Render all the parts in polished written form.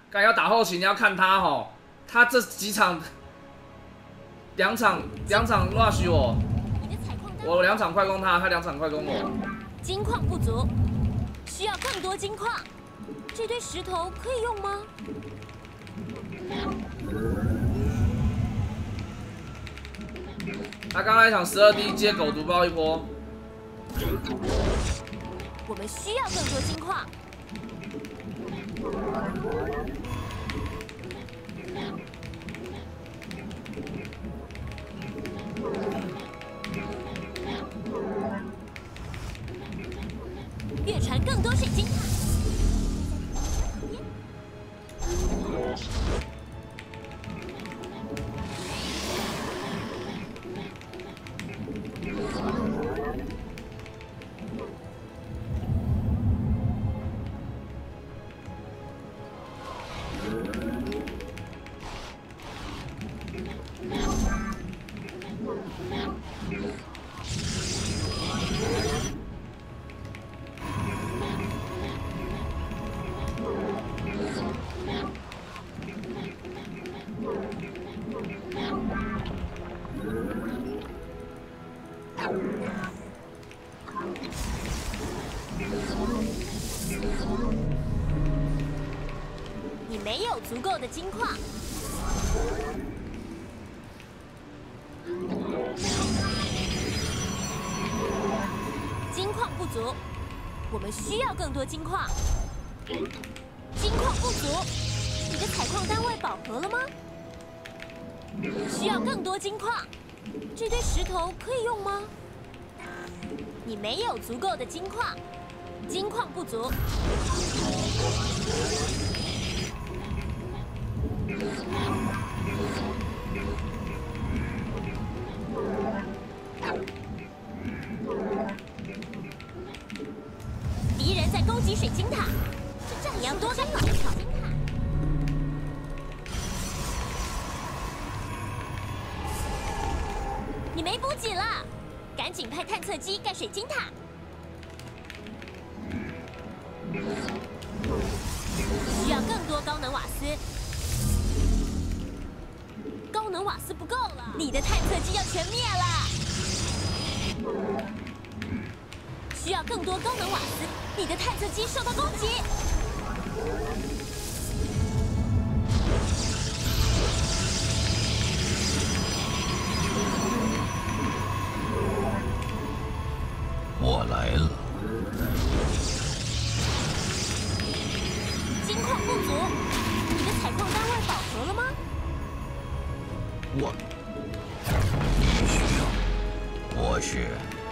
该要打后期，你要看他吼，他这几场两场 rush 我2场快攻他2场快攻我。 金矿不足，需要更多金矿。这堆石头可以用吗？ 他刚刚一场12D 接狗毒包一波。 我们需要更多金矿。跃传更多水晶塔。你没有足够的金矿。金矿不足，我们需要更多金矿。金矿不足，你的采矿单位饱和了吗？需要更多金矿。这堆石头可以用吗？你没有足够的金矿，金矿不足。敌人在攻击水晶塔，你要多干扰水晶塔。你没补给了，赶紧派探测机盖水晶塔。需要更多高能瓦斯，高能瓦斯不够了，你的探测机要全灭了。需要更多高能瓦斯，你的探测机受到攻击。 我来了。 金矿不足，你的采矿单位饱和了吗？ 我，你需要，我是。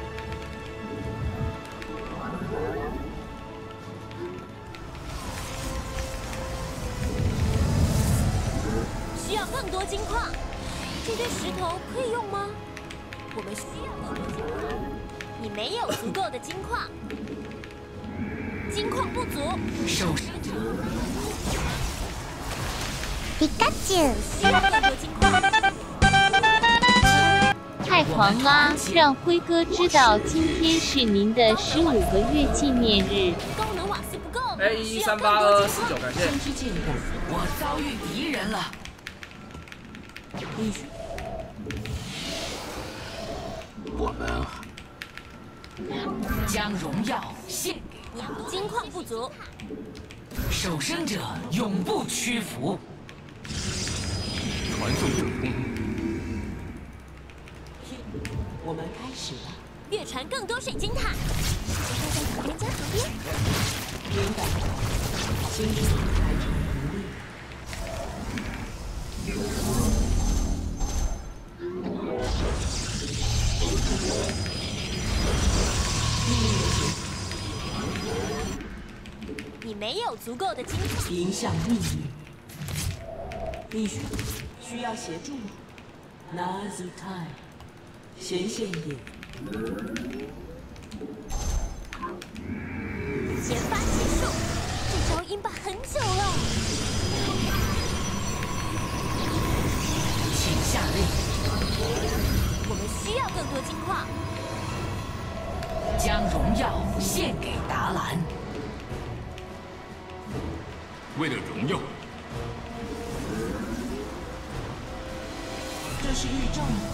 需要更多金矿，这堆石头可以用吗？我们需要更多金矿，你没有足够的金矿，金矿不足。 受皮卡丘， 需要更多金矿。 太狂啦！让辉哥知道今天是您的15个月纪念日。 高能瓦斯不够， 哎，1138249，感谢。 先知进步，我遭遇敌人了。我们啊，将荣耀献给金矿不足， 守生者，永不屈服。 传送成功。 我们开始了。 跃传更多水晶塔。在旁边家旁边。 明白。新之开成独立。 你没有足够的金矿。 影响命运。你需要协助吗 ？Now's the time。显现一点。 研发结束，这招鹰爸很久了。 请下令。 我们需要更多金矿。 将荣耀献给达兰。 为了荣耀， 这是预兆吗？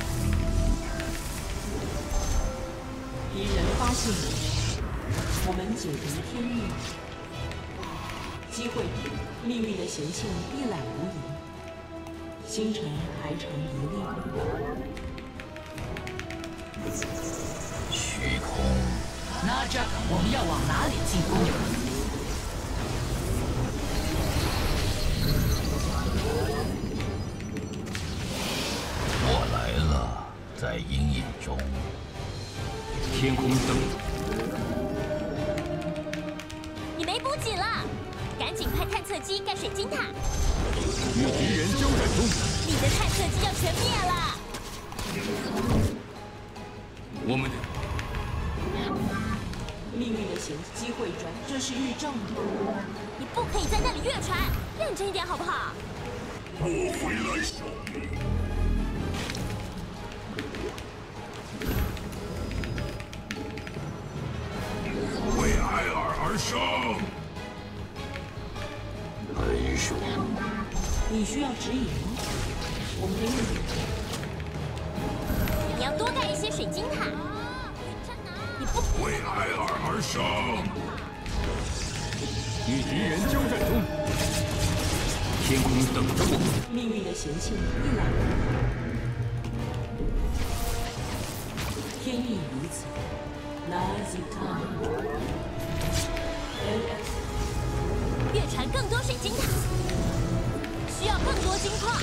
敌人发现我们解读天命，机会，命运的显现一览无遗，星辰排成一列。 虚空，那这我们要往哪里进攻？我来了，在阴影中。天空灯， 你没补给了，赶紧派探测机盖水晶塔。 与敌人交战中， 你的探测机要全灭了。 我们命运的显机会转，这是预兆吗？ 你不可以在那里越船，认真一点好不好？ 我回来效力。为艾尔而生。很凶。 你需要指引吗？我没有。 你要多盖一些水晶塔。你不为艾尔而生。与敌人交战中，天空等着我。 命运的显现一览无遗，天意如此。Nice time。 越传更多水晶塔，需要更多金矿。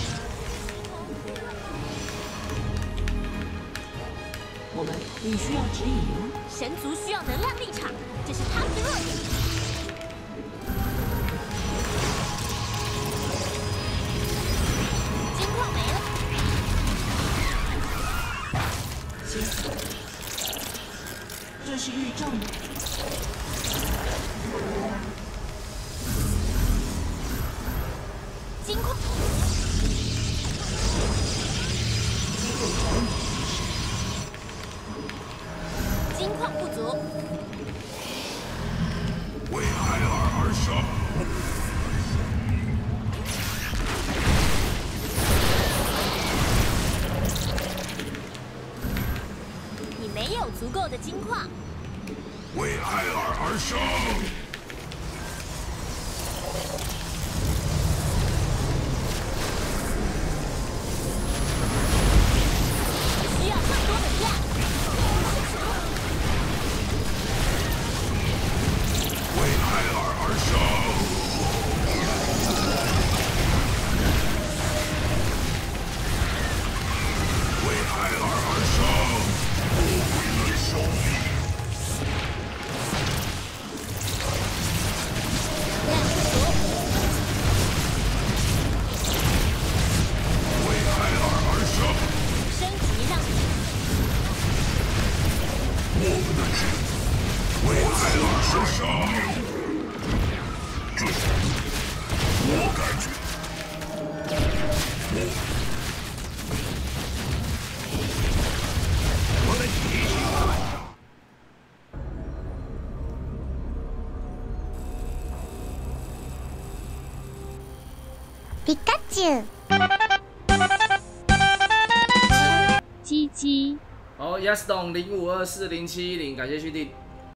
你需要指引吗？ 神族需要能量立场，这是他们的弱点。金矿没了。 行，这是预兆吗？ 金矿。金矿不足。 为艾尔而生。 你没有足够的金矿。 为艾尔而生。 需要更多能量。 为艾尔而生。为艾尔而生。我为了效力。 量不足。 为艾尔而生。 升级让我们的指为艾尔而生。这是我感觉。我们一起干。 ピカチュウ。 鸡鸡。 好 ，Yes 董05240710，感谢续订。